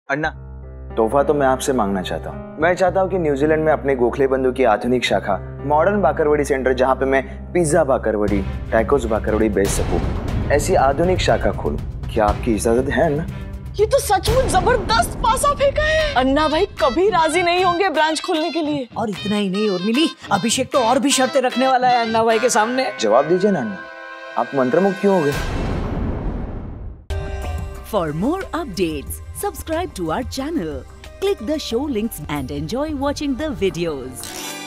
अन्ना, तोहफा तो मैं आपसे मांगना चाहता हूँ। मैं चाहता हूँ कि न्यूजीलैंड में अपने गोखले बंधु की आधुनिक शाखा, मॉडर्न भाकरवड़ी सेंटर, जहाँ पे मैं पिज्जा भाकरवड़ी, टैकोस भाकरवड़ी बेच सकूँ, ऐसी आधुनिक शाखा खोलूं। क्या आपकी इजाजत है अन्ना? ये तो सचमुच जबरदस्त पासा फेंका है। अन्ना भाई कभी राजी नहीं होंगे ब्रांच खोलने के लिए। और इतना ही नहीं उर्मिली, अभिषेक तो और भी शर्तें रखने वाला है अन्ना भाई के सामने। जवाब दीजिए ना अन्ना, आप मंत्रमुग्ध क्यों हो गए? For more updates, subscribe to our channel, click the show links and enjoy watching the videos.